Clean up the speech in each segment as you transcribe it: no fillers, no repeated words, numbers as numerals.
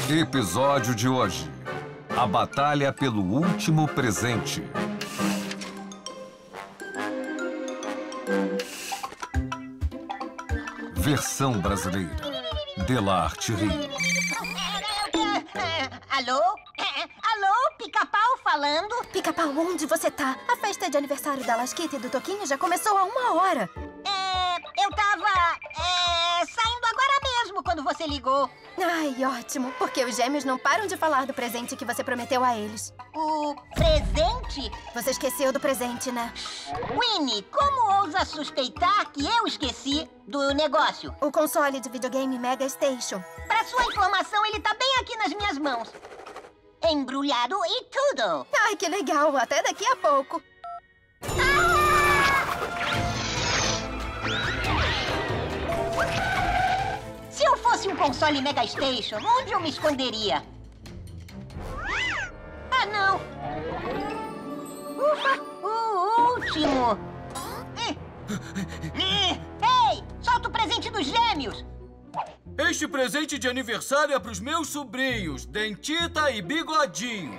Episódio de hoje: a batalha pelo último presente. Versão brasileira. Delarte Rio. Alô? Alô? Pica-pau falando? Pica-pau, onde você tá? A festa de aniversário da Lasquita e do Toquinho já começou há 1 hora. Eu tava saindo agora mesmo quando você ligou. Ai, ótimo, porque os gêmeos não param de falar do presente que você prometeu a eles. O presente? Você esqueceu do presente, né? Winnie, como ousa suspeitar que eu esqueci do negócio? O console de videogame Mega Station. Pra sua informação, ele tá bem aqui nas minhas mãos. Embrulhado e tudo. Ai, que legal, até daqui a pouco. Se eu fosse um console Mega Station, onde eu me esconderia? Ah, não! Ufa! O último! Ei! Solta o presente dos gêmeos! Este presente de aniversário é pros meus sobrinhos, Dentita e Bigodinho.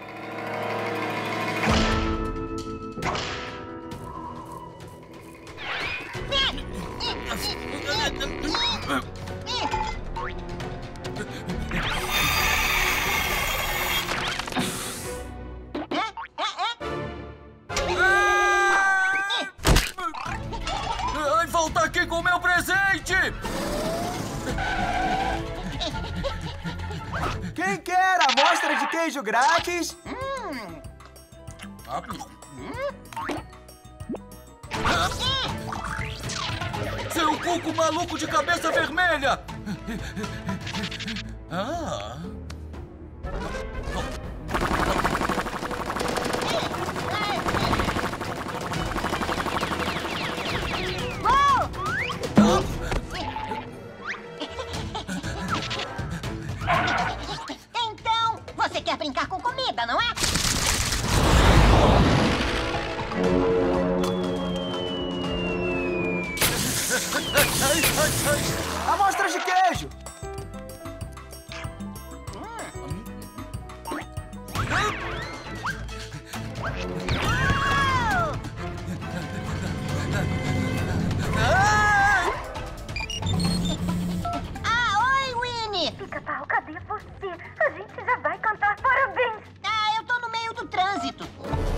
Ai, volta aqui com o meu presente! Quem quer amostra de queijo grátis? Seu cuco maluco de cabeça vermelha! Ah! Então, você quer brincar com comida, não é? Amostras de queijo! Oi, Winnie! Pica-pau, cadê você? A gente já vai cantar parabéns. Eu tô no meio do trânsito.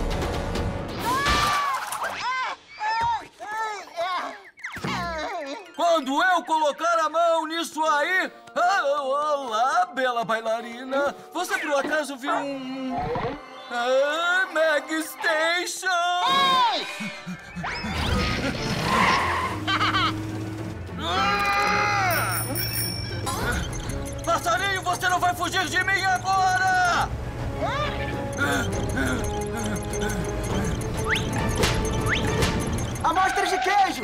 Quando eu colocar a mão nisso aí... olá, bela bailarina. Você por acaso viu um... Mega Station? Ei! Passarinho, você não vai fugir de mim agora! Amostras de queijo!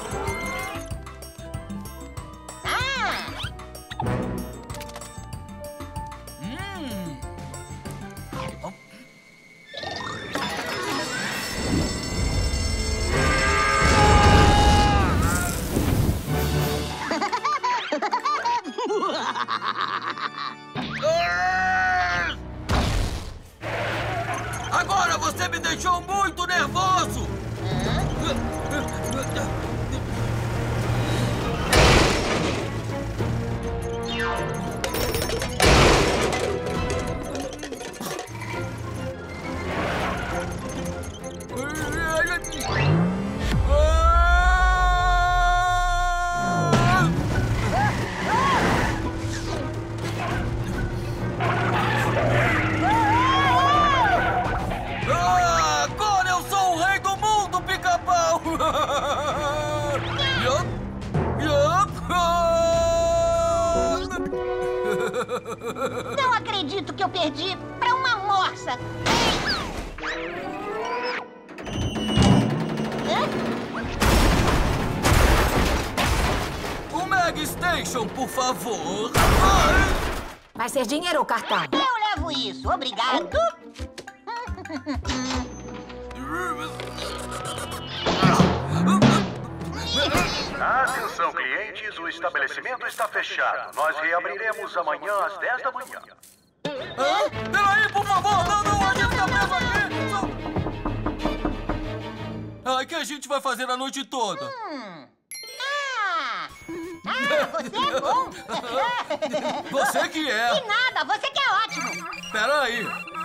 Agora você me deixou muito nervoso! Agora eu sou o rei do mundo, Pica-pau! Não acredito que eu perdi pra uma morsa. O Mega Station, por favor! Vai ser dinheiro ou cartão? Eu levo isso, obrigado. Atenção, clientes, o estabelecimento está fechado. Nós reabriremos amanhã às 10 da manhã. Hã? Peraí, por favor! Não, a gente tá preso aqui! O que a gente vai fazer a noite toda? Você é bom! Você que é! De nada, você que é ótimo! Peraí!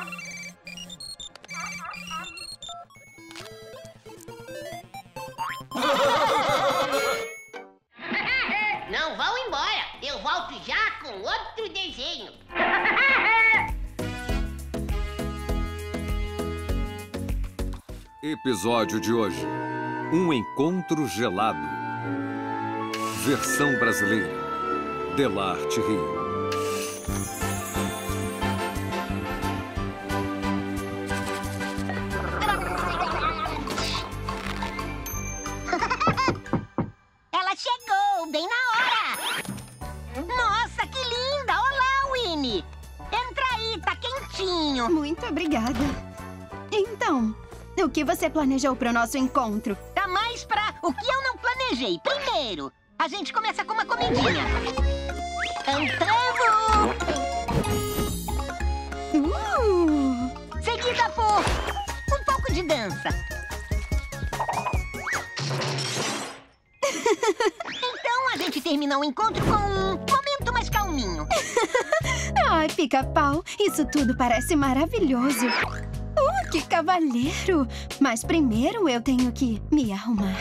Não vão embora! Eu volto já com outro desenho! Episódio de hoje: Um Encontro Gelado. Versão brasileira: Delarte Rio. Ela chegou bem na hora! Nossa, que linda! Olá, Winnie! Entra aí, tá quentinho! Muito obrigada. Então, o que você planejou para o nosso encontro? Tá mais pra o que eu não planejei. Primeiro, a gente começa com uma comidinha. Entrando! Seguida por um pouco de dança. Então a gente termina o encontro com um momento mais calminho. Ai, Pica-Pau, isso tudo parece maravilhoso. Que cavalheiro! Mas primeiro eu tenho que me arrumar.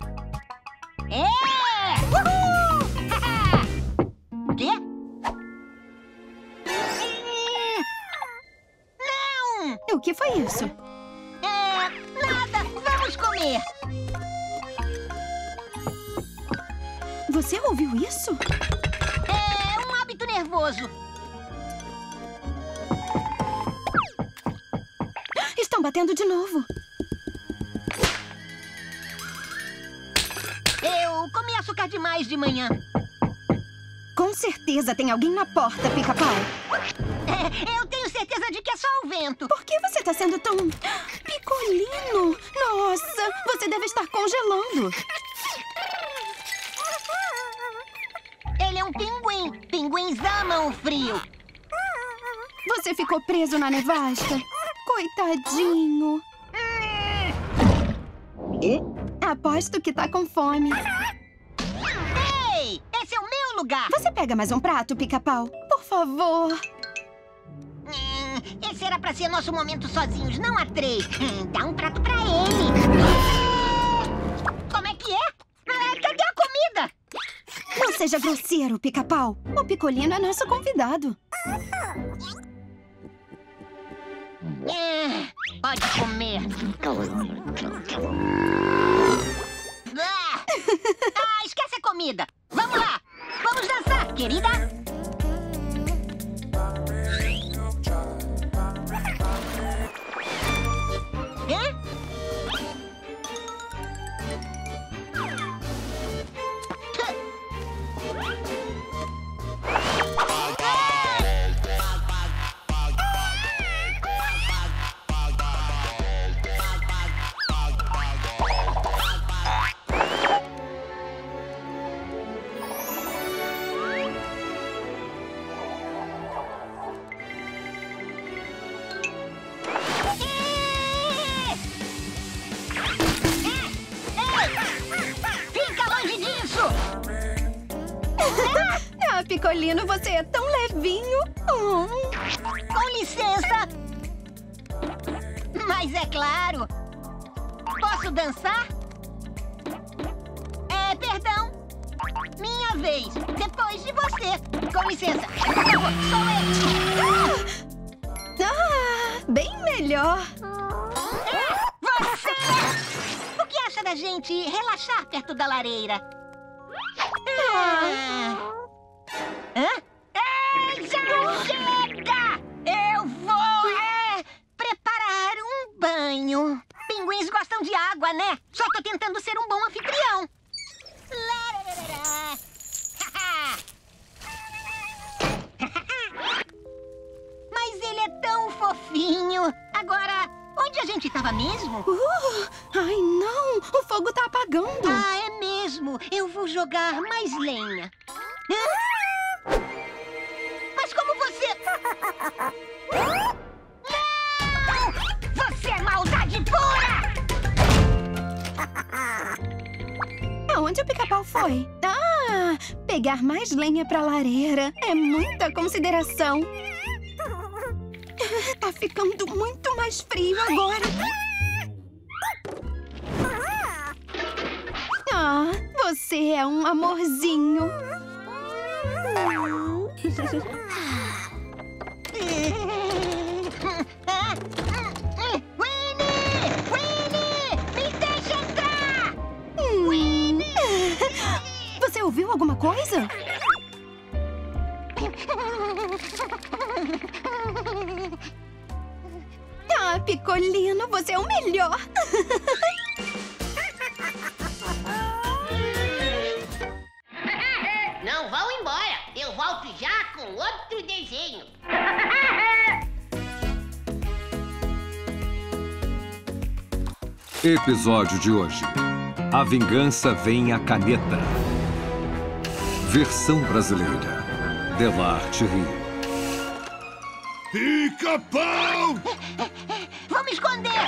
Uhul! Quê? Não! O que foi isso? Nada. Vamos comer. Você ouviu isso? É um hábito nervoso. Estão batendo de novo. Eu comi açúcar demais de manhã. Com certeza tem alguém na porta, Pica-Pau. Eu tenho certeza de que é só o vento. Por que você está sendo tão picolino? Nossa, você deve estar congelando. Ele é um pinguim. Pinguins amam o frio. Você ficou preso na nevasca? Coitadinho. Aposto que tá com fome. Ei, esse é o meu lugar. Você pega mais um prato, Pica-Pau? Por favor. Esse era pra ser nosso momento sozinhos, não a três. Dá um prato pra ele. Como é que é? Cadê a comida? Não seja grosseiro, Pica-Pau. O Picolino é nosso convidado. Pode comer. Esquece a comida. Vamos lá. Vamos dançar, querida. Picolino, você é tão levinho. Com licença. Mas é claro. Posso dançar? Perdão. Minha vez. Depois de você. Com licença. Por favor, sou eu. Bem melhor. Você! O que acha da gente relaxar perto da lareira? Já chega! Eu vou preparar um banho. Pinguins gostam de água, né? Só tô tentando ser um bom anfitrião. Mas ele é tão fofinho. Agora, onde a gente tava mesmo? Ai, não! O fogo tá apagando. É mesmo. mesmo. Eu vou jogar mais lenha. Mas como você... Não! Você é maldade pura! Aonde o Pica-Pau foi? Ah, pegar mais lenha pra lareira. É muita consideração. Tá ficando muito mais frio agora. Ah, você é um amorzinho. Winnie! Me deixa entrar! Você ouviu alguma coisa? Ah, Picolino, você é o melhor. Não vão embora. Eu volto já com outro desenho. Episódio de hoje. A vingança vem à caneta. Versão brasileira. Delarte Rio. Pica-Pau! Vou me esconder.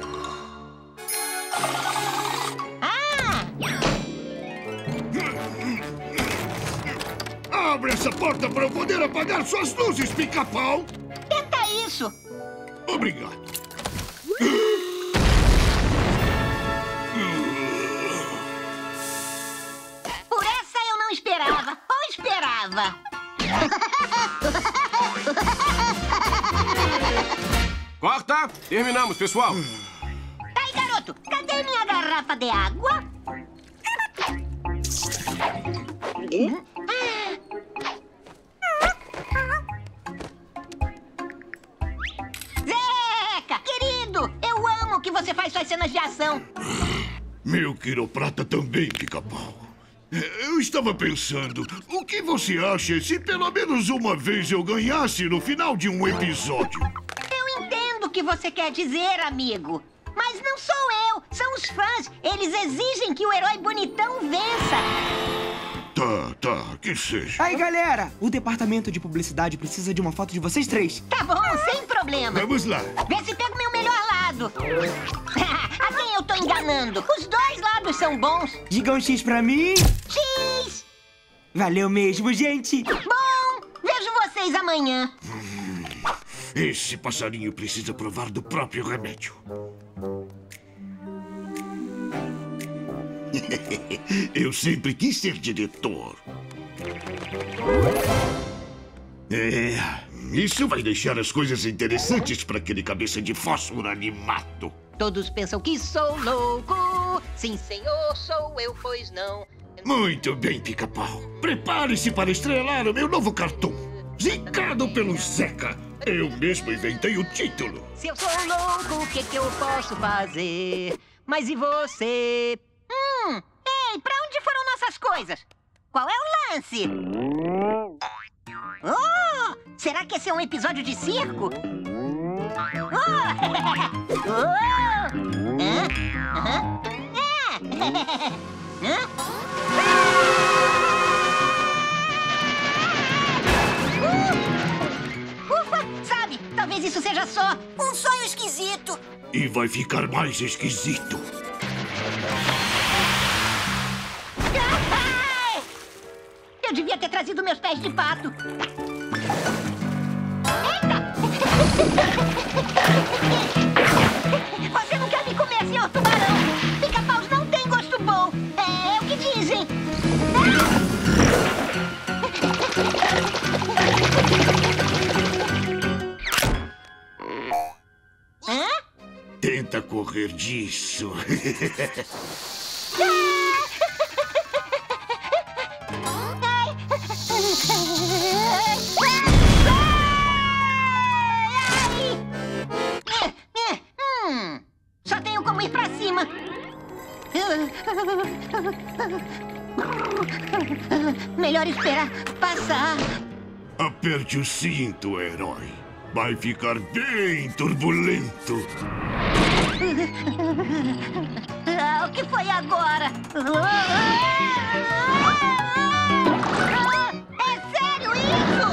Abre essa porta para eu poder apagar suas luzes, Pica-Pau! Tenta isso. Obrigado. Por essa eu não esperava. Ou esperava? Corta! Terminamos, pessoal! Tá aí, garoto. Cadê minha garrafa de água? Zeca, querido, eu amo que você faz suas cenas de ação. Meu quiroprata também, Pica-Pau. Eu estava pensando, o que você acha se pelo menos uma vez eu ganhasse no final de um episódio? Eu entendo o que você quer dizer, amigo. Mas não sou eu, são os fãs. Eles exigem que o herói bonitão vença. Tá, que seja. Aí, galera, o departamento de publicidade precisa de uma foto de vocês três. Tá bom, sem problema. Vamos lá. Vê se pega o meu melhor lado. A quem eu tô enganando? Os dois lados são bons. Diga um X pra mim. X! Valeu mesmo, gente. Bom, vejo vocês amanhã. Esse passarinho precisa provar do próprio remédio. Eu sempre quis ser diretor. Isso vai deixar as coisas interessantes para aquele cabeça de fósforo animado. Todos pensam que sou louco. Sim, senhor, sou eu, pois não. Muito bem, Pica-Pau. Prepare-se para estrelar o meu novo cartoon. Zicado pelo Zeca. Eu mesmo inventei o título. Se eu sou louco, o que eu posso fazer? Mas e você? Ei, pra onde foram nossas coisas? Qual é o lance? Oh, será que esse é um episódio de circo? Ufa, sabe, talvez isso seja só um sonho esquisito. E vai ficar mais esquisito. Eu devia ter trazido meus pés de pato. Eita! Você não quer me comer, senhor tubarão? Pica-paus não tem gosto bom. É o que dizem. Hã? Tenta correr disso. Só tenho como ir pra cima. Melhor esperar passar. Aperte o cinto, herói. Vai ficar bem turbulento. que foi agora? É sério isso?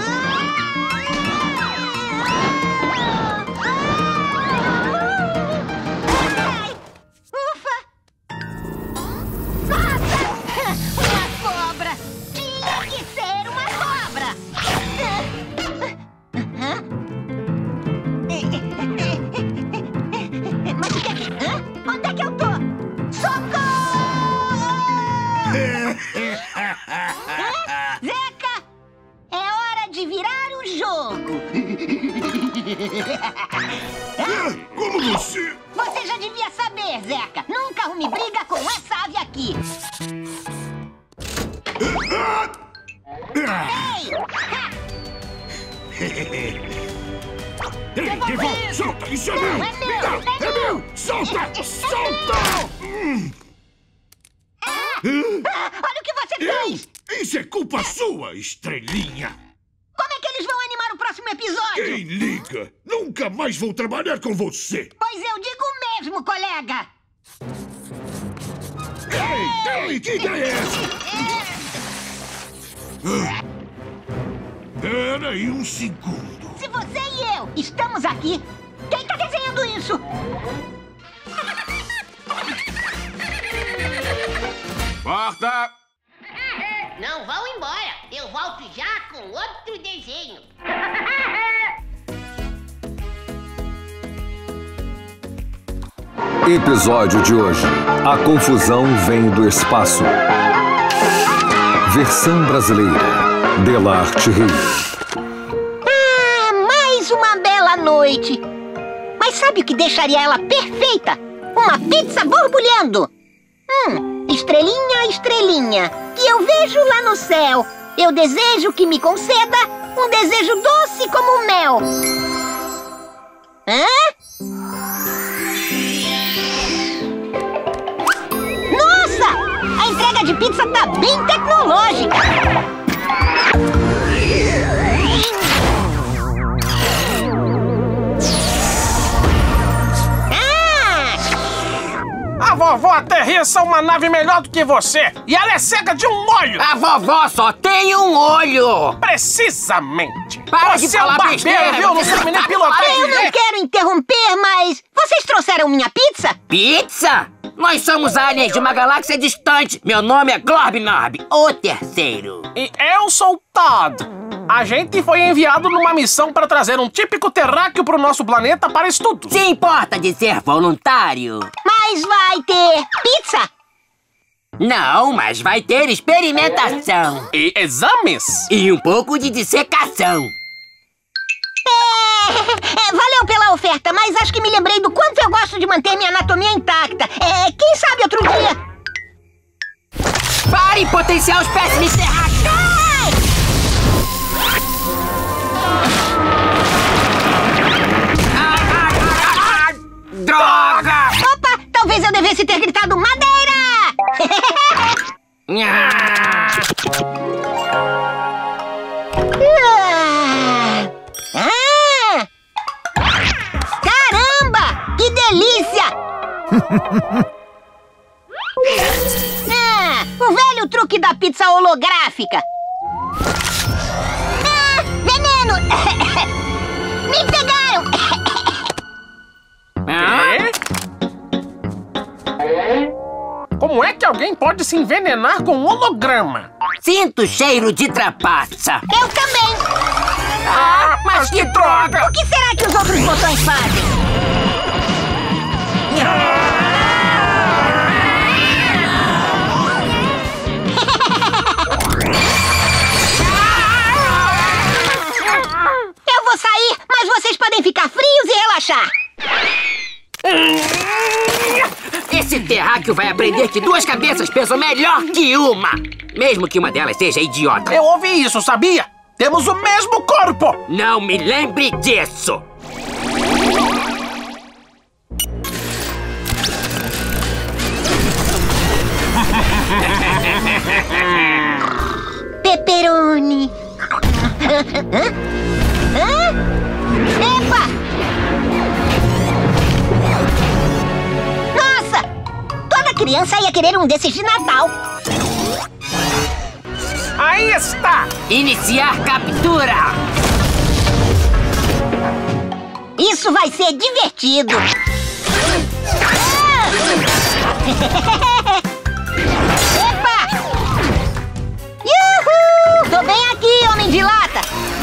Ai, ufa! Nossa! Uma cobra! Tinha que ser uma cobra! Mas o que é que... Onde é que eu tô? Socorro! Zeca, é hora de virar o jogo. Como você... Você já devia saber, Zeca. Nunca arrume briga com essa ave aqui. Ei, Devon, solta! Isso é meu! Não é meu, Não, é é meu! Solta! Solta! Olha o que você fez! Isso é culpa sua, estrelinha! Como é que eles vão animar o próximo episódio? Quem liga? Nunca mais vou trabalhar com você! Pois eu digo mesmo, colega! Ei, que ideia é essa? Pera aí um segundo. Se você e eu estamos aqui, quem tá desenhando isso? Porta! Não vão embora. Eu volto já com outro desenho. Episódio de hoje: A confusão vem do espaço. Versão brasileira: Delarte Rio. Mais uma bela noite. Mas sabe o que deixaria ela perfeita? Uma pizza borbulhando. Estrelinha, estrelinha, que eu vejo lá no céu. Eu desejo que me conceda um desejo doce como o mel. Nossa! A entrega de pizza tá bem tecnológica. A vovó aterrissa uma nave melhor do que você. E ela é cega de um olho. A vovó só tem um olho. Precisamente. Para de falar besteira, viu? Não sabe nem pilotar. Eu não quero interromper, mas... Vocês trouxeram minha pizza? Pizza? Nós somos aliens de uma galáxia distante. Meu nome é Glorb-Norb, o terceiro. E eu sou Todd. A gente foi enviado numa missão para trazer um típico terráqueo pro nosso planeta para estudo. Se importa de ser voluntário? Mas vai ter pizza? Não, mas vai ter experimentação. E exames. E um pouco de dissecação. Valeu pela oferta, mas acho que me lembrei do quanto eu gosto de manter minha anatomia intacta. Quem sabe outro dia... Pare, potencial espécime terráqueo! Droga! Opa, talvez eu devesse ter gritado madeira! Caramba! Que delícia! O velho truque da pizza holográfica. Veneno! Me pegaram! Como é que alguém pode se envenenar com um holograma? Sinto cheiro de trapaça. Eu também! Mas que droga! O que será que os outros botões fazem? Eu vou sair, mas vocês podem ficar frios e relaxar. Esse terráqueo vai aprender que duas cabeças pensam melhor que uma. Mesmo que uma delas seja idiota. Eu ouvi isso, sabia? Temos o mesmo corpo! Não me lembre disso! Pepperoni. Epa! Nossa! Toda que criança ia querer um desses de Natal. Aí está! Iniciar captura! Isso vai ser divertido. Epa! Yuhu! Tô bem aqui, homem de lata.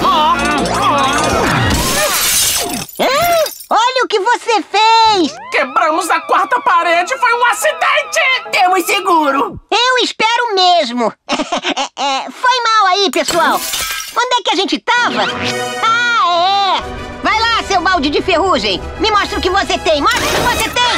Olha o que você fez! Quebramos a quarta parede, foi um acidente! Temos seguro! Eu espero mesmo. Foi mal aí, pessoal. Onde é que a gente tava? Ah, é! Vai lá, seu balde de ferrugem. Me mostra o que você tem. Mostra o que você tem!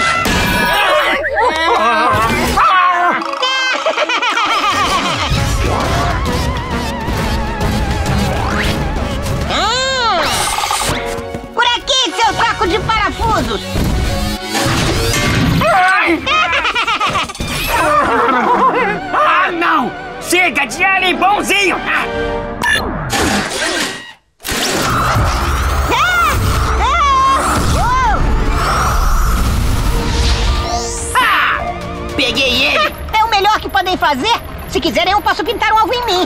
Por aqui, seu saco de parafusos! Ah, não! Chega de alien bonzinho! Peguei ele! É o melhor que podem fazer. Se quiserem, eu posso pintar um alvo em mim.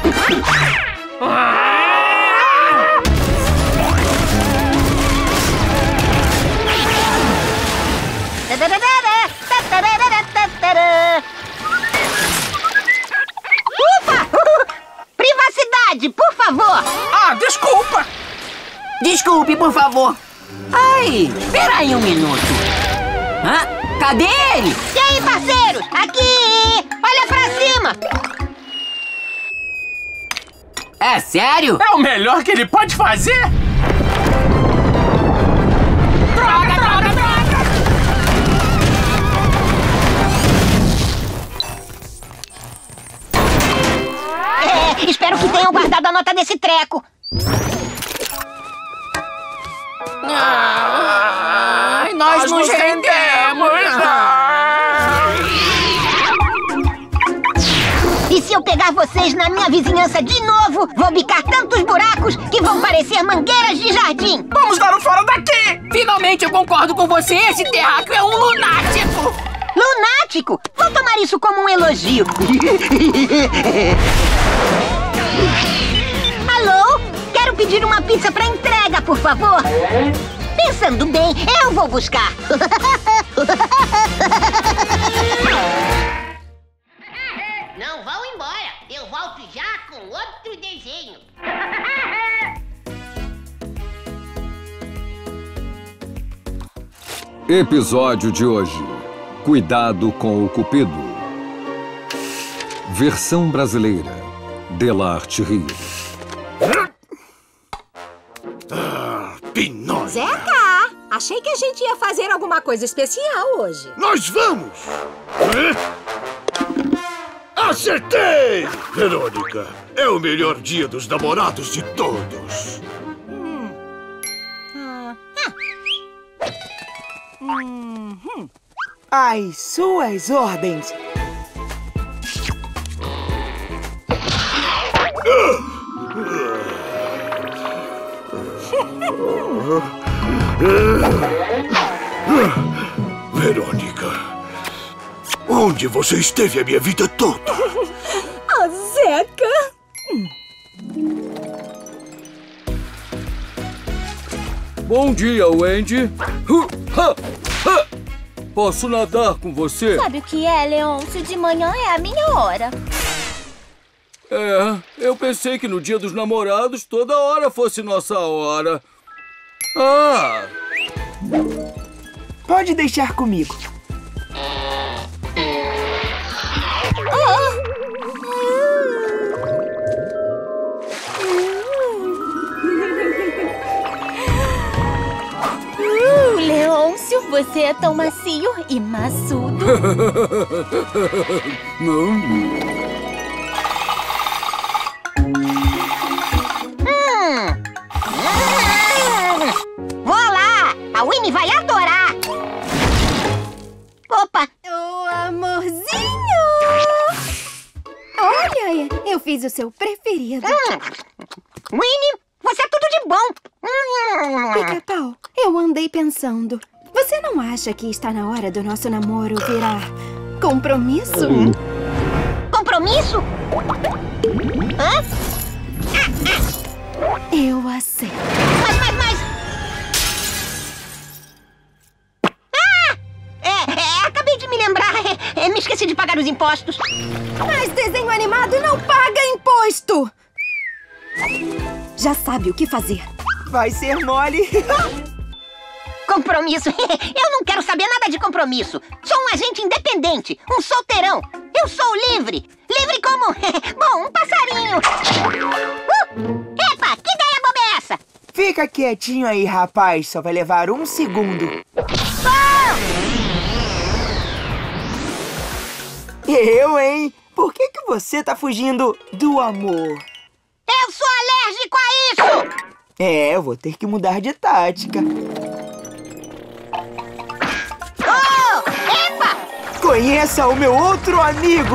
Ufa! Privacidade, por favor! Ah, desculpa! Desculpe, por favor. Ai, espera aí um minuto. Hã? Cadê ele? E aí, parceiros? Aqui! Olha pra cima! É sério? É o melhor que ele pode fazer? Droga, droga, droga! Espero que tenham guardado a nota desse treco. Ai, nós nos rendemos! E se eu pegar vocês na minha vizinhança de novo, vou bicar tantos buracos que vão parecer mangueiras de jardim. Vamos dar um fora daqui! Finalmente eu concordo com você, esse terráqueo é um lunático! Lunático? Vou tomar isso como um elogio. Alô? Quero pedir uma pizza para entrega, por favor. Pensando bem, eu vou buscar. Não vão embora. Eu volto já com outro desenho. Episódio de hoje. Cuidado com o Cupido. Versão brasileira. Delarte Rio. Pinóquio. Zeca, achei que a gente ia fazer alguma coisa especial hoje. Nós vamos! Acertei! Verônica, é o melhor dia dos namorados de todos. Às suas ordens. Verônica, onde você esteve a minha vida toda? Ah, Zeca! Bom dia, Wendy. Posso nadar com você? Sabe o que é, Leôncio? De manhã é a minha hora. É, eu pensei que no dia dos namorados toda hora fosse nossa hora. Ah! Pode deixar comigo. Leôncio, você é tão macio e maçudo. Vou lá! A Winnie vai adorar! Opa! Oh, amorzinho! Olha, eu fiz o seu preferido. Winnie, você é tudo de bom! Pica-pau, eu andei pensando. Você não acha que está na hora do nosso namoro virar Compromisso? Compromisso? Hã? Eu aceito. Mas... Acabei de me lembrar. Me esqueci de pagar os impostos. Mas desenho animado não paga imposto! Já sabe o que fazer. Vai ser mole. Compromisso? Eu não quero saber nada de compromisso. Sou um agente independente, um solteirão. Eu sou livre. Livre como... Bom, um passarinho. Epa, que ideia boba é essa? Fica quietinho aí, rapaz. Só vai levar 1 segundo. Eu, hein? Por que você tá fugindo do amor? Eu sou alérgico a isso! Eu vou ter que mudar de tática. Epa! Conheça o meu outro amigo!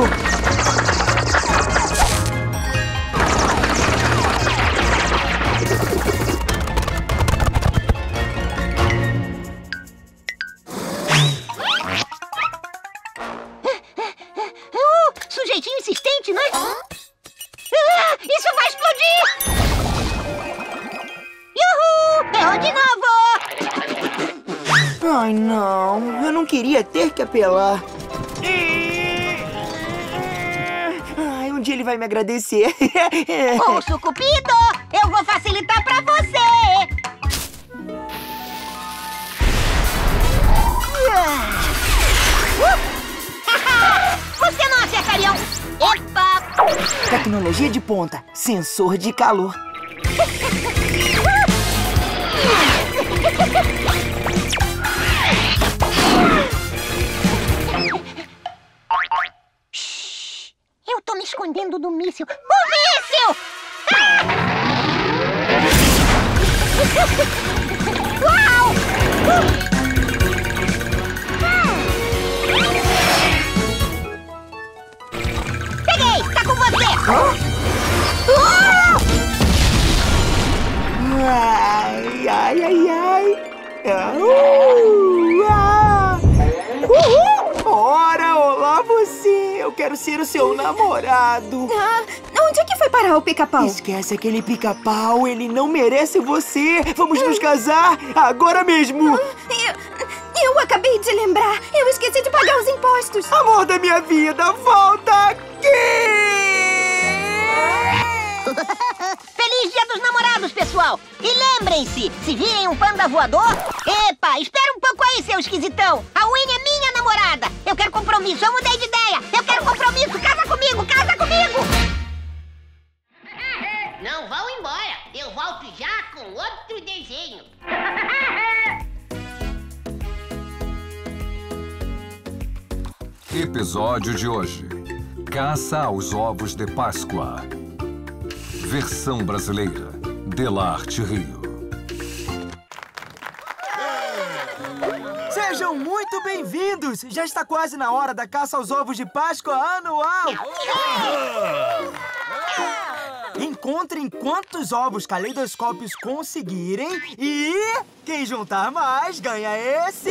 Sujeitinho insistente, né? Isso vai explodir! Uhul! Errou de novo! Ai, não. Eu não queria ter que apelar. Ai, um dia ele vai me agradecer. Urso Cupido, eu vou facilitar pra você! Você não acertaria um... Epa! Tecnologia de ponta. Sensor de calor. Shhh! Eu tô me escondendo do míssil. O míssil! Uau! Peguei! Tá com você! Ai, ai, ai, ai. Ora, olá você. Eu quero ser o seu namorado. Onde é que foi parar o Pica-Pau? Esquece aquele Pica-Pau. Ele não merece você. Vamos nos casar agora mesmo. Eu acabei de lembrar. Eu esqueci de pagar os impostos. Amor da minha vida, volta aqui! Feliz Dia dos Namorados, pessoal! E lembrem-se, se virem um panda voador... Epa, espera um pouco aí, seu esquisitão! A Winnie é minha namorada! Eu quero compromisso, eu mudei de ideia! Eu quero compromisso, casa comigo, casa comigo! Não vão embora, eu volto já com outro desenho! Episódio de hoje: Caça aos Ovos de Páscoa. Versão brasileira: Delarte Rio. Sejam muito bem-vindos! Já está quase na hora da caça aos ovos de Páscoa anual! Encontrem quantos ovos caleidoscópios conseguirem e quem juntar mais ganha esse...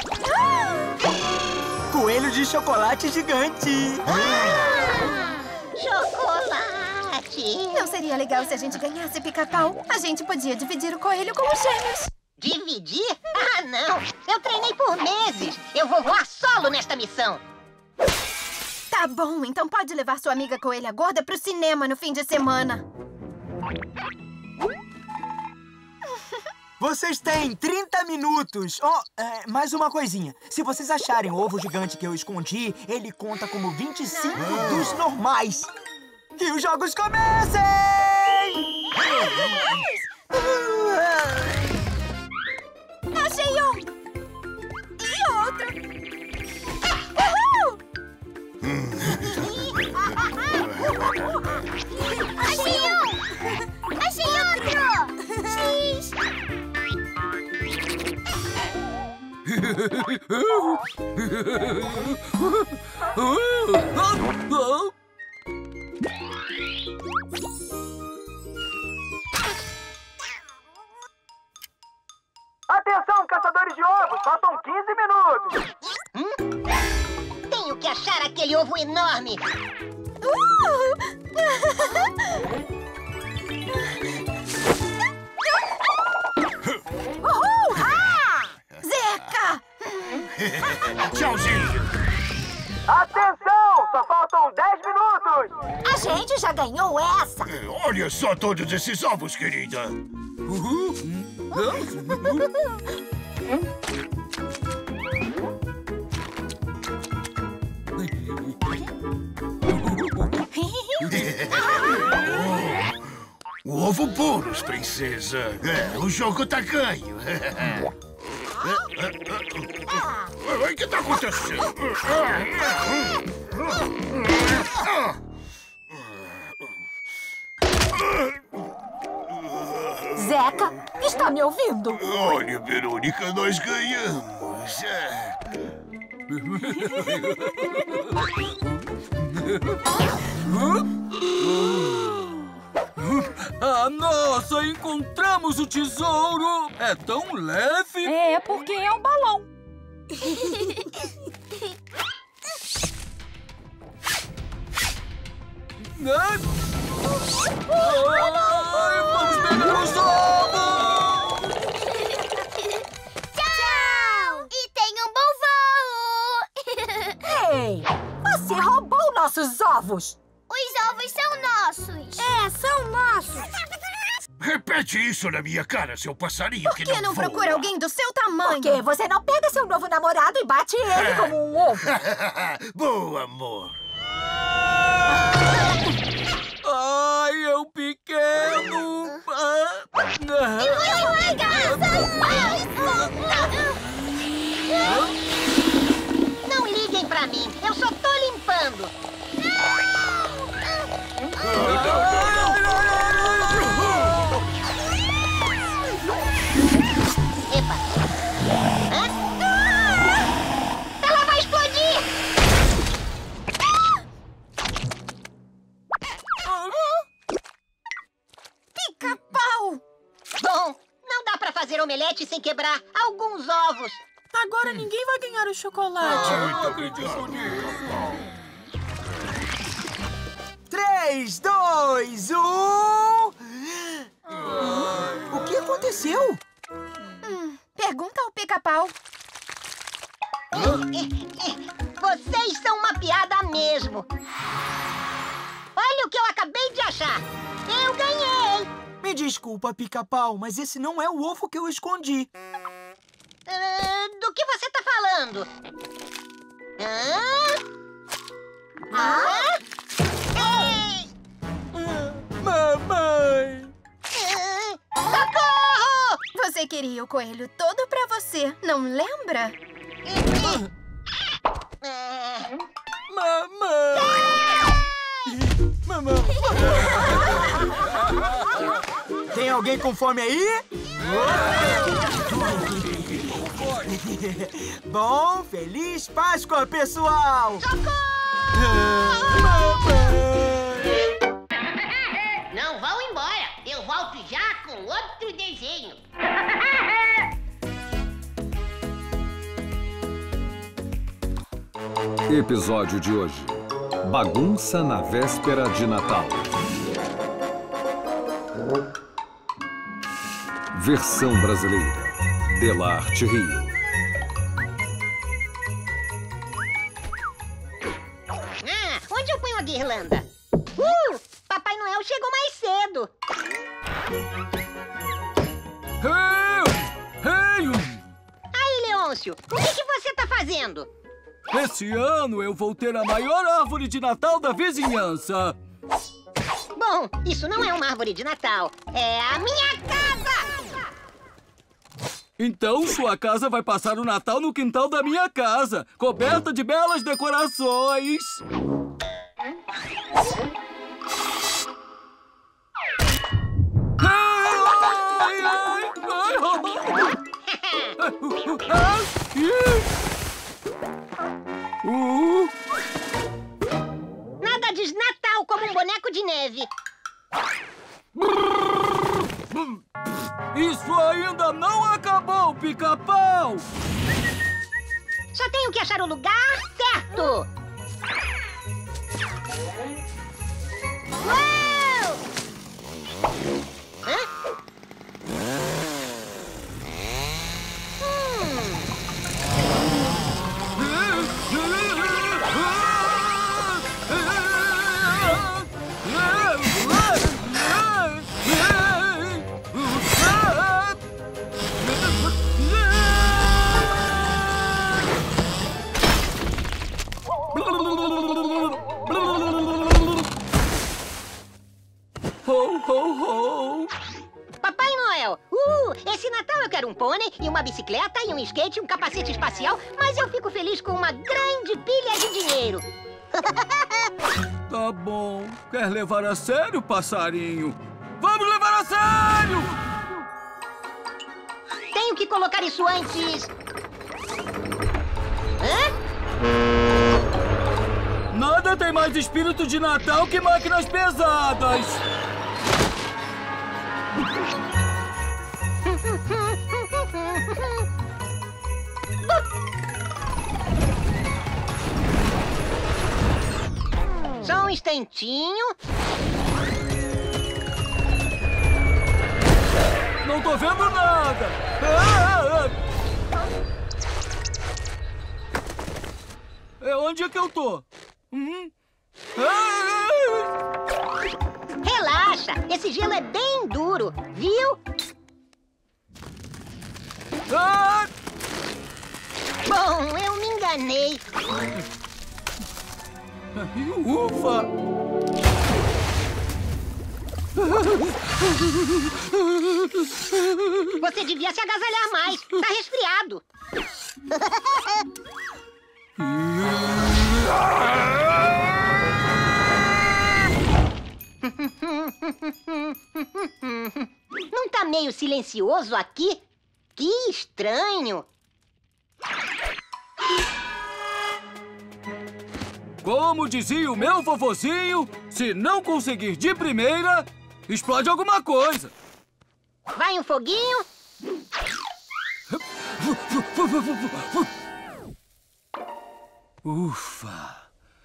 coelho de chocolate gigante! Chocolate! Não seria legal se a gente ganhasse Pica-Pau? A gente podia dividir o coelho com os gêmeos. Dividir? Ah, não! Eu treinei por meses! Eu vou voar solo nesta missão! Tá bom, então pode levar sua amiga coelha gorda pro cinema no fim de semana. Vocês têm 30 minutos. Mais uma coisinha. Se vocês acharem o ovo gigante que eu escondi, ele conta como 25 dos normais. Que os jogos comecem! Achei um! E outro! Achei um! Achei outro! X! Atenção, caçadores de ovos! Faltam 15 minutos! Tenho que achar aquele ovo enorme. Zeca! Tchauzinho. Atenção! Só faltam 10 minutos! A gente já ganhou essa! Olha só todos esses ovos, querida. Ovo puros, princesa. O jogo tá ganho. O que tá acontecendo? Zeca, está me ouvindo? Olha, Verônica, nós ganhamos. Ah, nossa! Encontramos o tesouro! É tão leve! É, porque é um balão. Vamos pegar os ovos! Tchau! E tenha um bom voo! Ei, você roubou nossos ovos! Os ovos são nossos! É, são nossos! Repete isso na minha cara, seu passarinho Por que não voa. procura alguém do seu tamanho? Por que você não pega seu novo namorado e bate ele como um ovo? Boa, amor. Ai, eu pequeno! Não liguem pra mim, eu só tô limpando. Epa! Ela vai explodir! Pica-pau! Bom, não dá pra fazer omelete sem quebrar alguns ovos. Agora ninguém vai ganhar o chocolate. Não acredito nisso! 3, 2, 1... O que aconteceu? Pergunta ao Pica-pau. Vocês são uma piada mesmo. Olha o que eu acabei de achar. Eu ganhei. Me desculpa, Pica-pau, mas esse não é o ovo que eu escondi. Do que você tá falando? Mamãe! Socorro! Você queria o coelho todo pra você, não lembra? Mamãe! Tem alguém com fome aí? Bom, feliz Páscoa, pessoal! Não vão embora. Eu volto já com outro desenho. Episódio de hoje: Bagunça na véspera de Natal. Versão brasileira: Delarte Rio. Onde eu ponho a guirlanda? Papai Noel chegou mais cedo. Aí, Leôncio, o que você tá fazendo? Esse ano eu vou ter a maior árvore de Natal da vizinhança. Bom, isso não é uma árvore de Natal. É a minha casa! Então sua casa vai passar o Natal no quintal da minha casa, coberta de belas decorações. Nada diz Natal como um boneco de neve. Isso ainda não acabou, Pica-pau! Só tenho que achar o lugar certo. Uau! Hã? Ho, ho, ho! Papai Noel! Esse Natal eu quero um pônei e uma bicicleta e um skate e um capacete espacial, mas eu fico feliz com uma grande pilha de dinheiro. Tá bom. Quer levar a sério, passarinho? Vamos levar a sério! Tenho que colocar isso antes. Hã? Nada tem mais espírito de Natal que máquinas pesadas! Só um instantinho. Não tô vendo nada! Onde é que eu tô? Relaxa, esse gelo é bem duro, viu? Bom, eu me enganei. Ufa! Você devia se agasalhar mais. Tá resfriado. Não tá meio silencioso aqui? Que estranho. Como dizia o meu vovozinho, se não conseguir de primeira, explode alguma coisa. Vai um foguinho. Ufa.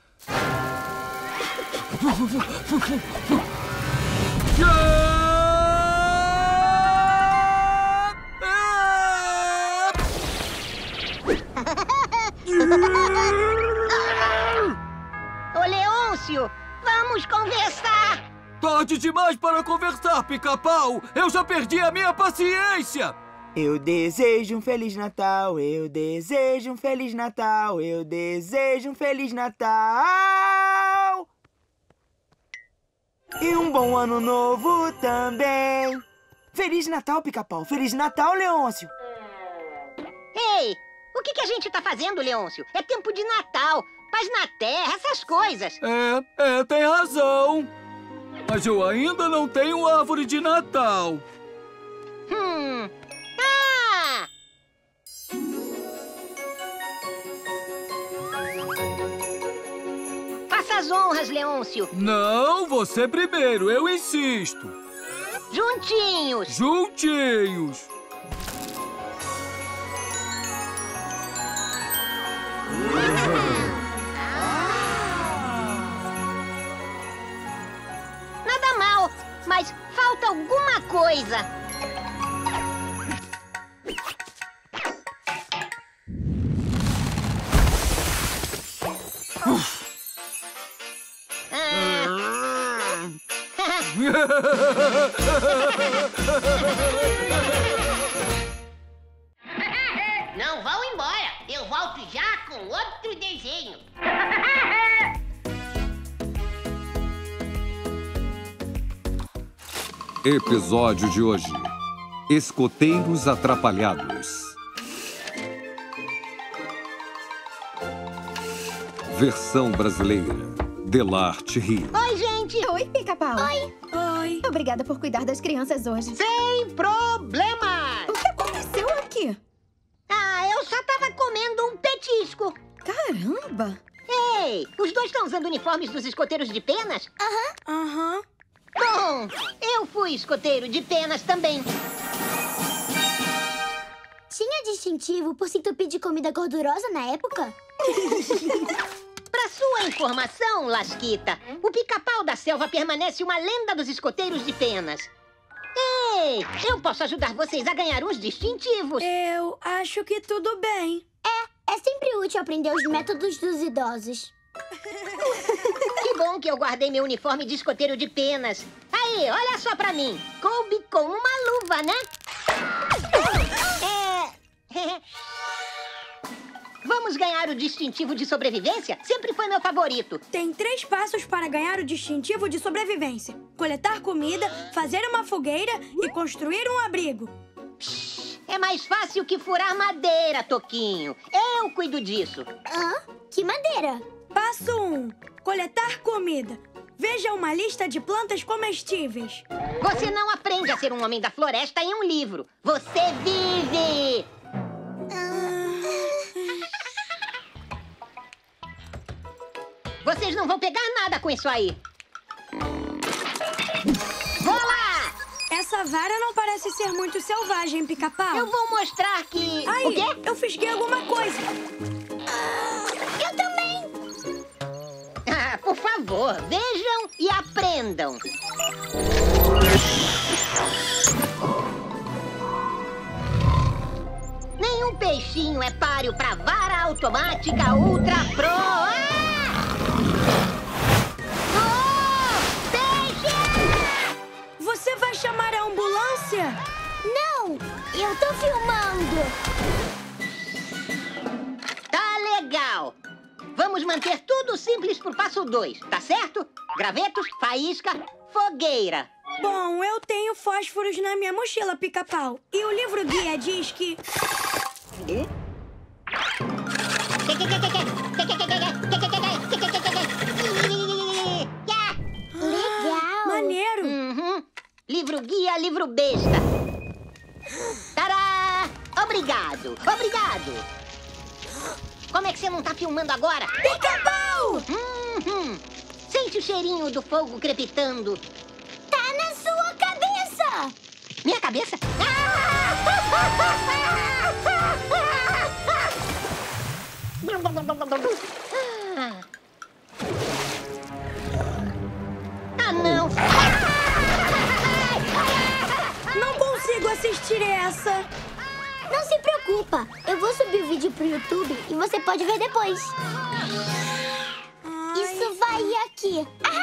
Ô, Leôncio, vamos conversar. Tarde demais para conversar, Pica-Pau. Eu já perdi a minha paciência. Eu desejo um Feliz Natal, eu desejo um Feliz Natal, eu desejo um Feliz Natal. E um bom ano novo também. Feliz Natal, Pica-Pau. Feliz Natal, Leôncio. Ei, o que a gente tá fazendo, Leôncio? É tempo de Natal, paz na terra, essas coisas. Tem razão. Mas eu ainda não tenho árvore de Natal. Faça as honras, Leôncio. Não, você primeiro, eu insisto. Juntinhos. Juntinhos. Nada mal, mas falta alguma coisa. Não vão embora. Eu volto já com outro desenho. Episódio de hoje: Escoteiros Atrapalhados. Versão brasileira: Delarte Rio. Oi, gente! Oi, Pica-Pau! Oi! Oi! Obrigada por cuidar das crianças hoje. Sem problema! O que aconteceu aqui? Eu só tava comendo um petisco. Caramba! Ei, os dois estão usando uniformes dos escoteiros de penas? Aham. Bom, eu fui escoteiro de penas também. Tinha distintivo por se entupir de comida gordurosa na época? Pra Para sua informação, Lasquita, o Pica-Pau da Selva permanece uma lenda dos escoteiros de penas. Ei, eu posso ajudar vocês a ganhar uns distintivos. Eu acho que tudo bem. É sempre útil aprender os métodos dos idosos. Que bom que eu guardei meu uniforme de escoteiro de penas. Aí, olha só pra mim. Coube como uma luva, né? Vamos ganhar o distintivo de sobrevivência? Sempre foi meu favorito. Tem 3 passos para ganhar o distintivo de sobrevivência: coletar comida, fazer uma fogueira e construir um abrigo. É mais fácil que furar madeira, Toquinho. Eu cuido disso. Que madeira? Passo 1. Coletar comida. Veja uma lista de plantas comestíveis. Você não aprende a ser um homem da floresta em um livro. Você vive! Vocês não vão pegar nada com isso aí. Vou lá! Essa vara não parece ser muito selvagem, Pica-Pau. Eu vou mostrar que... Aí, o quê? Eu fisguei alguma coisa. Eu também! Por favor, vejam e aprendam. Nenhum peixinho é páreo pra vara automática Ultra Pro. Você vai chamar a ambulância? Não, eu tô filmando. Tá legal. Vamos manter tudo simples pro passo 2, tá certo? Gravetos, faísca, fogueira. Bom, eu tenho fósforos na minha mochila, Pica-Pau. E o livro guia diz que... Legal. Maneiro. Livro guia, livro besta. Tará! Obrigado, obrigado. Como é que você não tá filmando agora? Pica-Pau! Sente o cheirinho do fogo crepitando. Tá na sua cabeça! Minha cabeça? Não! Não consigo assistir essa. Não se preocupa, eu vou subir o vídeo pro YouTube e você pode ver depois. Isso vai aqui.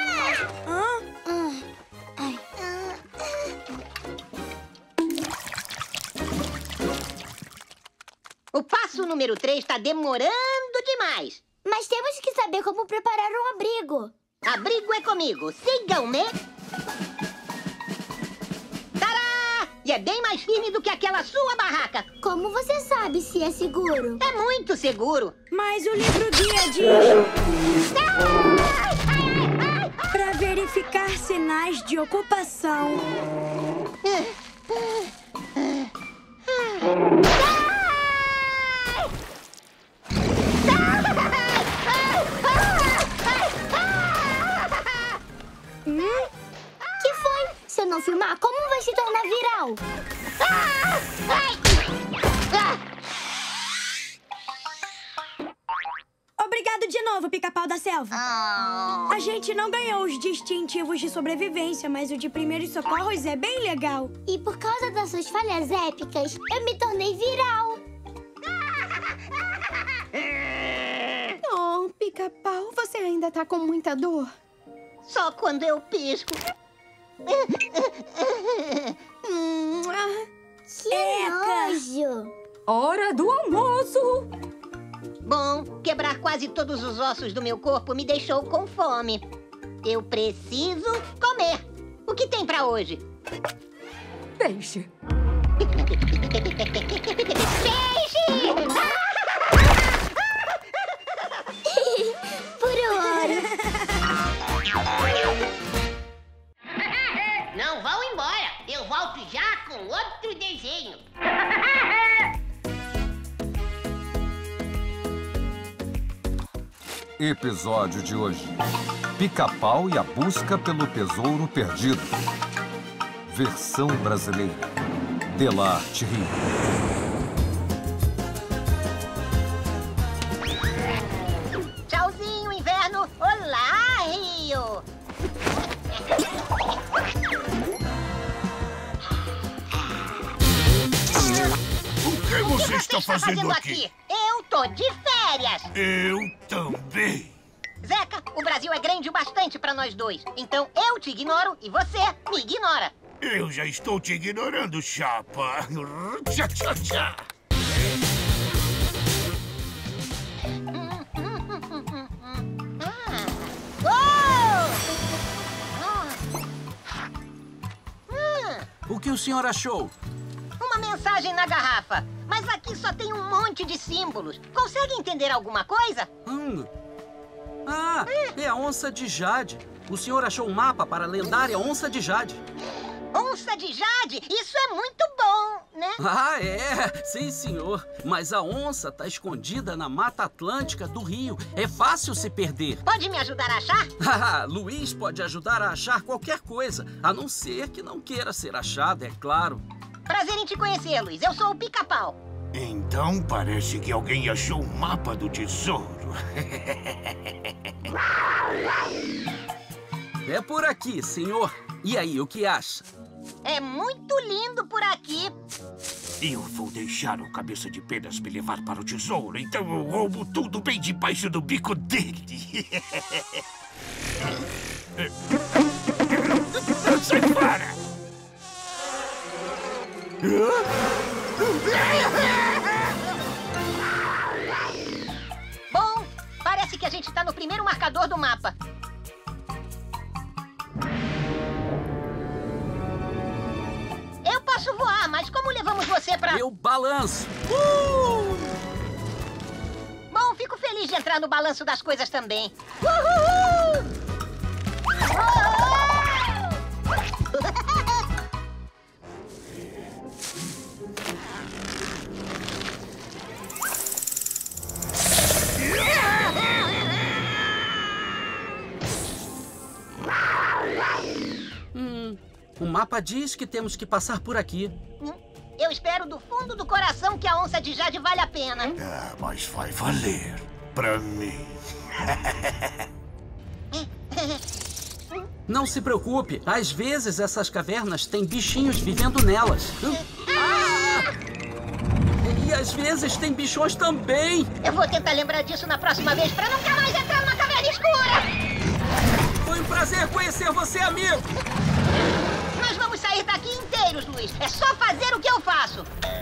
O passo número 3 tá demorando demais. Mas temos que saber como preparar um abrigo. Abrigo é comigo. Sigam-me. Tará! E é bem mais firme do que aquela sua barraca. Como você sabe se é seguro? É muito seguro. Mas o livro guia diz... Para verificar sinais de ocupação. Que foi? Se eu não filmar, como vai se tornar viral? Obrigado de novo, Pica-Pau da Selva. A gente não ganhou os distintivos de sobrevivência, mas o de primeiros socorros é bem legal. E por causa das suas falhas épicas, eu me tornei viral. Oh, Pica-Pau, você ainda tá com muita dor? Só quando eu pisco. Que nojo! Hora do almoço! Bom, quebrar quase todos os ossos do meu corpo me deixou com fome. Eu preciso comer. O que tem pra hoje? Peixe! Peixe! Por hora! Não vão embora. Eu volto já com outro desenho. Episódio de hoje: Pica-Pau e a busca pelo tesouro perdido. Versão brasileira: Delarte Rio. Tchauzinho, inverno! O que você está fazendo aqui? Eu tô de férias. Eu também. Zeca, o Brasil é grande o bastante pra nós dois. Então eu te ignoro e você me ignora. Eu já estou te ignorando, chapa. Tchá, tchá, tchá. O que o senhor achou? Uma mensagem na garrafa. Mas aqui só tem um monte de símbolos. Consegue entender alguma coisa? Ah, é a onça de Jade. O senhor achou um mapa para a lendária onça de Jade. Onça de Jade? Isso é muito bom, né? Ah, é? Sim, senhor. Mas a onça está escondida na Mata Atlântica do Rio. É fácil se perder. Pode me ajudar a achar? Ah, Luiz pode ajudar a achar qualquer coisa, a não ser que não queira ser achado, é claro. Prazer em te conhecer, Luiz. Eu sou o Pica-Pau. Então parece que alguém achou o mapa do tesouro. É por aqui, senhor. E aí, o que acha? É muito lindo por aqui. Eu vou deixar o cabeça de penas me levar para o tesouro, então eu roubo tudo bem debaixo do bico dele. Sai fora! Bom, parece que a gente tá no primeiro marcador do mapa. Eu posso voar, mas como levamos você pra... Eu balanço. Bom, fico feliz de entrar no balanço das coisas também. Uhul! O mapa diz que temos que passar por aqui. Eu espero do fundo do coração que a onça de Jade vale a pena. Ah, mas vai valer pra mim. Não se preocupe, às vezes essas cavernas têm bichinhos vivendo nelas. E às vezes tem bichões também. Eu vou tentar lembrar disso na próxima vez pra nunca mais entrar numa caverna escura. Foi um prazer conhecer você, amigo. Nós vamos sair daqui inteiros, Luiz. É só fazer o que eu faço.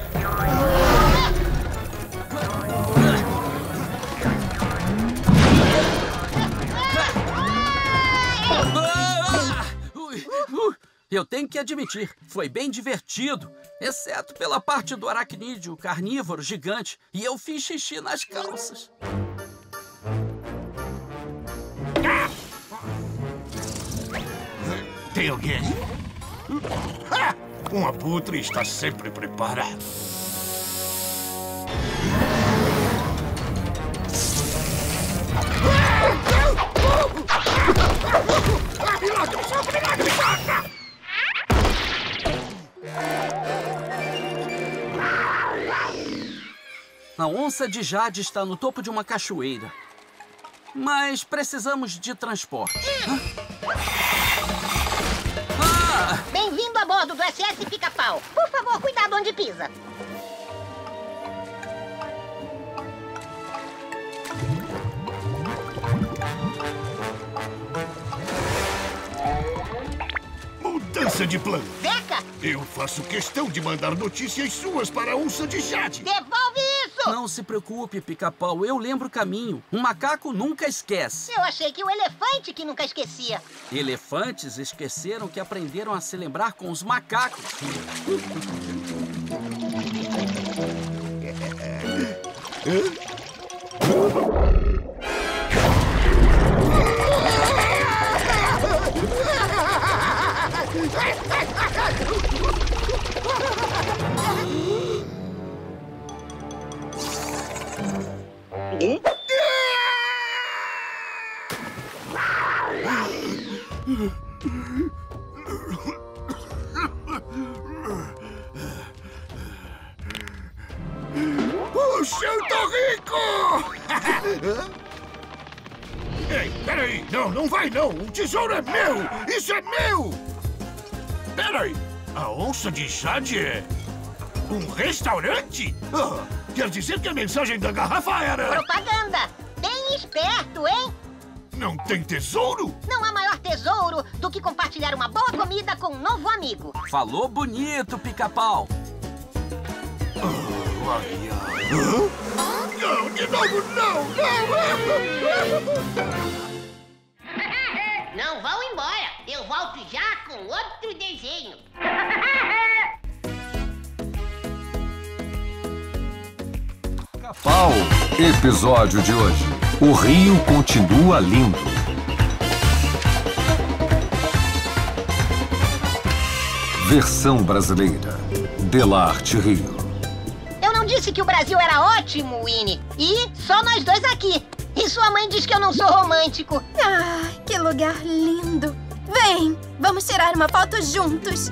Eu tenho que admitir, foi bem divertido. Exceto pela parte do aracnídeo carnívoro gigante. E eu fiz xixi nas calças. Tem alguém? Um abutre está sempre preparado. A onça de Jade está no topo de uma cachoeira. Mas precisamos de transporte. Bem-vindo a bordo do SS Pica-Pau. Por favor, cuidado onde pisa. Mudança de plano. Zeca! Eu faço questão de mandar notícias suas para a onça de Jade. Devolve isso! Não se preocupe, Pica-Pau. Eu lembro o caminho. Um macaco nunca esquece. Eu achei que o elefante que nunca esquecia. Elefantes esqueceram que aprenderam a se lembrar com os macacos. Puxa, eu tô rico! Ei, peraí! Não vai não! O tesouro é meu! Isso é meu! Peraí! A onça de Jade é... um restaurante? Quer dizer que a mensagem da garrafa era... propaganda! Bem esperto, hein? Não tem tesouro? Não há maior tesouro do que compartilhar uma boa comida com um novo amigo. Falou bonito, Pica-Pau. Não, de novo, não! Não vão embora. Eu volto já com outro desenho. Pica-Pau, episódio de hoje. O rio continua lindo. Versão brasileira. Delarte Rio. Eu não disse que o Brasil era ótimo, Winnie. E só nós dois aqui. E sua mãe diz que eu não sou romântico. Ah, que lugar lindo. Vem, vamos tirar uma foto juntos.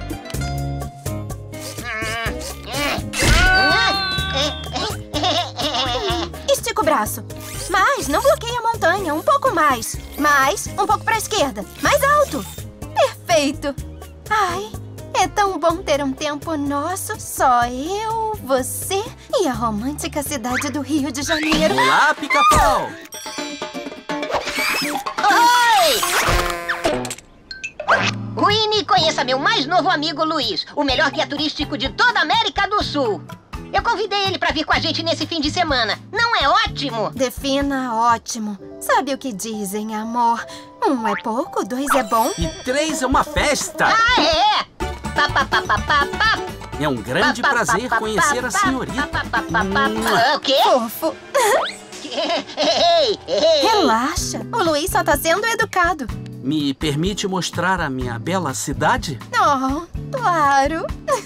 Estica o braço. Mais, não bloqueie a montanha. Um pouco mais. Mais, um pouco para a esquerda. Mais alto. Perfeito. Ai, é tão bom ter um tempo nosso. Só eu, você e a romântica cidade do Rio de Janeiro. Olá, Pica-Pau. Oi! Winnie, conheça meu mais novo amigo Luiz, o melhor guia turístico de toda a América do Sul. Eu convidei ele pra vir com a gente nesse fim de semana. Não é ótimo? Defina ótimo. Sabe o que dizem, amor? 1 é pouco, 2 é bom. E 3 é uma festa. Ah, é? É um grande prazer conhecer a senhorita. O quê? Fofo. Relaxa, o Luiz só tá sendo educado. Me permite mostrar a minha bela cidade? Oh, claro.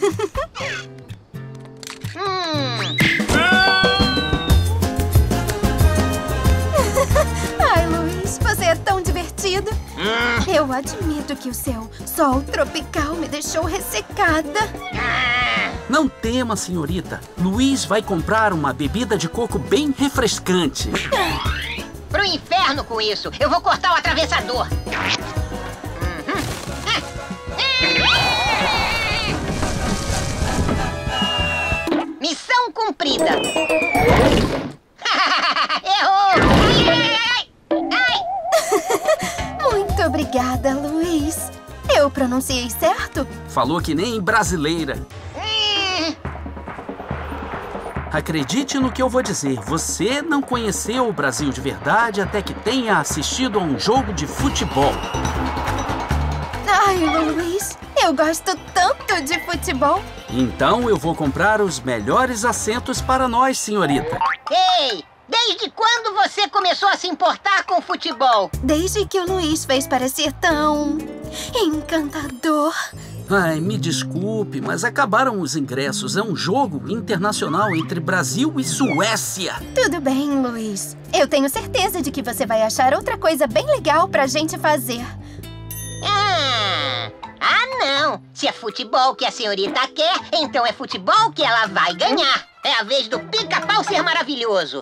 Ai, Luiz, você é tão divertido. Eu admito que o seu sol tropical me deixou ressecada. Não tema, senhorita. Luiz vai comprar uma bebida de coco bem refrescante. Pro inferno com isso. Eu vou cortar o atravessador. Missão cumprida. Errou! Muito obrigada, Luiz. Eu pronunciei certo? Falou que nem brasileira. Acredite no que eu vou dizer. Você não conheceu o Brasil de verdade até que tenha assistido a um jogo de futebol. Ai, Luiz, eu gosto tanto de futebol. Então eu vou comprar os melhores assentos para nós, senhorita. Ei, desde quando você começou a se importar com futebol? Desde que o Luiz fez parecer tão encantador. Ai, me desculpe, mas acabaram os ingressos. É um jogo internacional entre Brasil e Suécia. Tudo bem, Luiz. Eu tenho certeza de que você vai achar outra coisa bem legal pra gente fazer. Não. Se é futebol que a senhorita quer, então é futebol que ela vai ganhar. É a vez do Pica-Pau ser maravilhoso.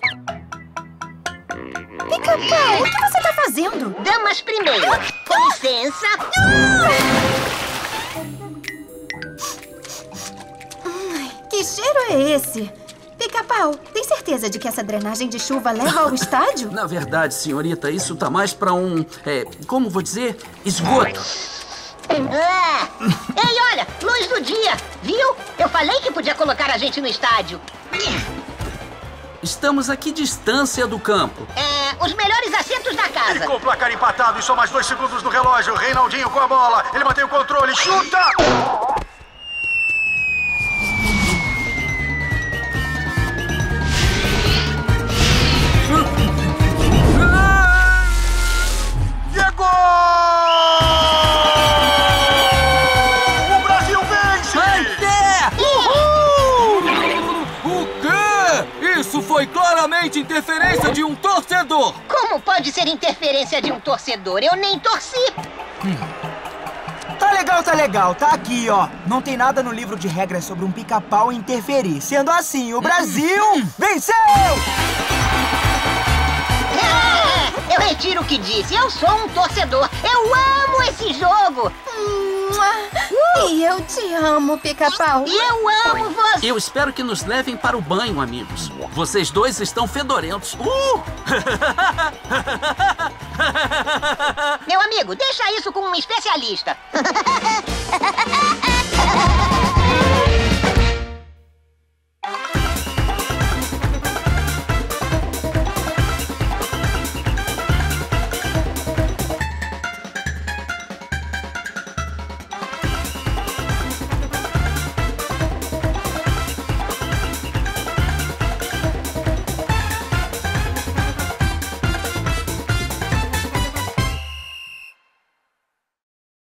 Pica-Pau, o que você tá fazendo? Damas primeiro. Com licença. Que cheiro é esse? Pica-Pau, tem certeza de que essa drenagem de chuva leva ao estádio? Na verdade, senhorita, isso tá mais pra um... como vou dizer? Esgoto. Ei, olha! Luz do dia! Viu? Eu falei que podia colocar a gente no estádio. Estamos a que distância do campo? Os melhores assentos da casa. E com o placar empatado e só mais 2 segundos no relógio, Reinaldinho com a bola. Ele mantém o controle, chuta! E é gol! O Brasil vence! O quê? Isso foi claramente interferência de um torcedor! Como pode ser interferência de um torcedor? Eu nem torci! Tá legal. Tá aqui, ó. Não tem nada no livro de regras sobre um pica-pau interferir. Sendo assim, o Brasil venceu! Eu retiro o que disse. Eu sou um torcedor. Eu amo esse jogo. E eu te amo, Pica-Pau. E eu amo você. Eu espero que nos levem para o banho, amigos. Vocês dois estão fedorentos. Meu amigo, deixa isso com um especialista.